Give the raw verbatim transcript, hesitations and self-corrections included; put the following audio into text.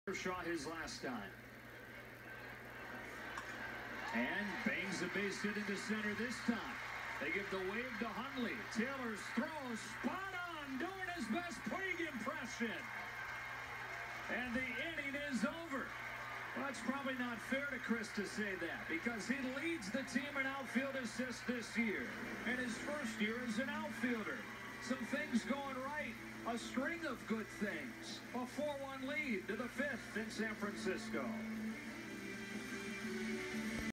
Shaw his last time. And bangs the base hit into center this time. They give the wave to Hundley. Taylor's throw, spot on, doing his best Puig impression. And the inning is over. Well, it's probably not fair to Chris to say that because he leads the team in outfield assists this year. And his first year as an outfielder. Some things going right. A string of good things. A four one lead to the fifth in San Francisco.